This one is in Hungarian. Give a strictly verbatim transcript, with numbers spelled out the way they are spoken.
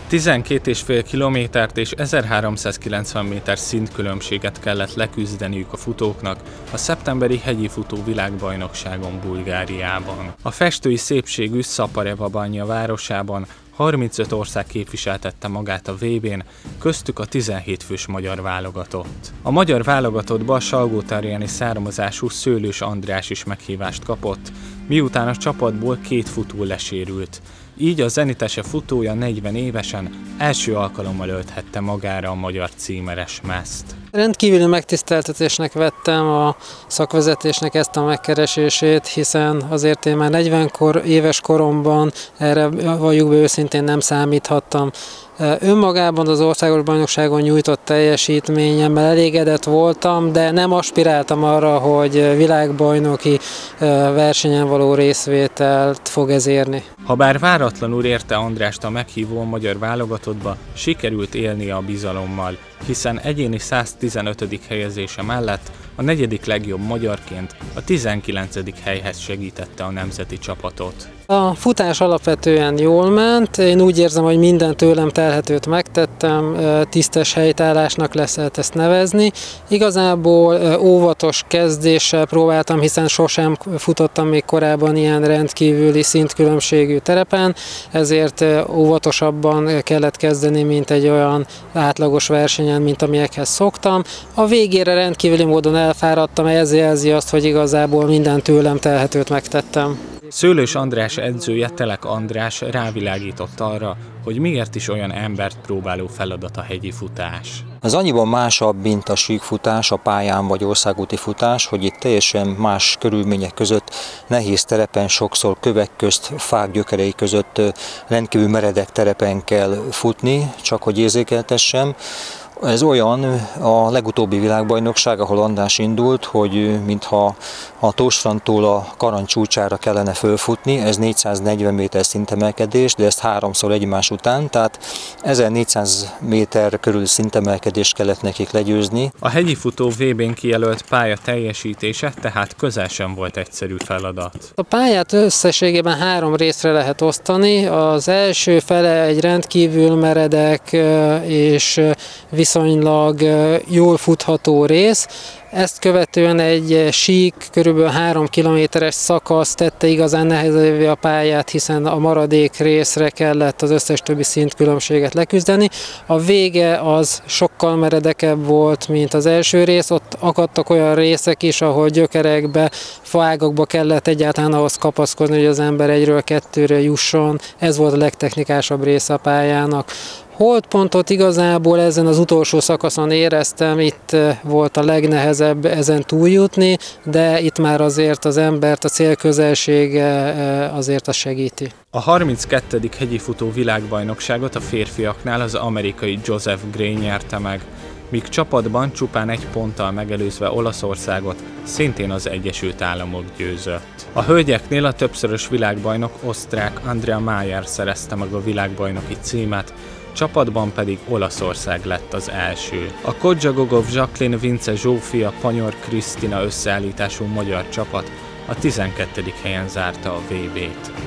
tizenkét egész öt kilométert és ezerháromszázkilencven méter szintkülönbséget kellett leküzdeniük a futóknak a szeptemberi hegyi futó világbajnokságon Bulgáriában. A festői szépségű Szapareva-Banja városában harmincöt ország képviseltette magát a vé bén, köztük a tizenhét fős magyar válogatott. A magyar válogatottba salgótarjáni származású Szőlős András is meghívást kapott, miután a csapatból két futó lesérült. Így a zenitese futója negyven évesen első alkalommal ölthette magára a magyar címeres mezt. Rendkívüli megtiszteltetésnek vettem a szakvezetésnek ezt a megkeresését, hiszen azért én már negyven éves koromban erre, valljuk be őszintén, nem számíthattam. Önmagában az országos bajnokságon nyújtott teljesítményemmel elégedett voltam, de nem aspiráltam arra, hogy világbajnoki versenyen való részvételt fog ez érni. Habár váratlanul érte Andrást a meghívó a magyar válogatottba, sikerült élnie a bizalommal, hiszen egyéni száztizenötödik helyezése mellett a negyedik legjobb magyarként a tizenkilencedik helyhez segítette a nemzeti csapatot. A futás alapvetően jól ment, én úgy érzem, hogy minden tőlem telhetőt megtettem, tisztes helytállásnak lesz ezt nevezni. Igazából óvatos kezdéssel próbáltam, hiszen sosem futottam még korábban ilyen rendkívüli szintkülönbségű terepen, ezért óvatosabban kellett kezdeni, mint egy olyan átlagos versenyen, mint amilyekhez szoktam. A végére rendkívüli módon elfáradtam, ez jelzi azt, hogy igazából minden tőlem telhetőt megtettem. Szőlős András edzője, Telek András rávilágított arra, hogy miért is olyan embert próbáló feladat a hegyi futás. Ez annyiban másabb, mint a síkfutás, a pályán vagy országúti futás, hogy itt teljesen más körülmények között, nehéz terepen, sokszor kövek közt, fák gyökerei között rendkívül meredek terepen kell futni, csak hogy érzékeltessem. Ez olyan, a legutóbbi világbajnokság, ahol András indult, hogy mintha a Tósfrantól a Karancs csúcsára kellene fölfutni, ez négyszáznegyven méter szintemelkedés, de ezt háromszor egymás után, tehát ezernégyszáz méter körül szintemelkedést kellett nekik legyőzni. A hegyi futó vé bén kijelölt pálya teljesítése tehát közel sem volt egyszerű feladat. A pályát összességében három részre lehet osztani. Az első fele egy rendkívül meredek és viszonylag jól futható rész. Ezt követően egy sík, körülbelül három kilométeres szakasz tette igazán nehezebbé a pályát, hiszen a maradék részre kellett az összes többi szintkülönbséget leküzdeni. A vége az sokkal meredekebb volt, mint az első rész, ott akadtak olyan részek is, ahol gyökerekbe, faágakba kellett egyáltalán ahhoz kapaszkodni, hogy az ember egyről kettőre jusson. Ez volt a legtechnikásabb része a pályának. Holdpontot igazából ezen az utolsó szakaszon éreztem, itt volt a legnehezebb ezen túljutni, de itt már azért az embert, a célközelsége azért az segíti. A harminckettedik hegyi futó világbajnokságot a férfiaknál az amerikai Joseph Gray nyerte meg, míg csapatban csupán egy ponttal megelőzve Olaszországot szintén az Egyesült Államok győzött. A hölgyeknél a többszörös világbajnok osztrák Andrea Mayer szerezte meg a világbajnoki címet, csapatban pedig Olaszország lett az első. A Kodzsagogov Jacqueline Vince Zsófia Panyor Krisztina összeállítású magyar csapat a tizenkettedik helyen zárta a vé bét.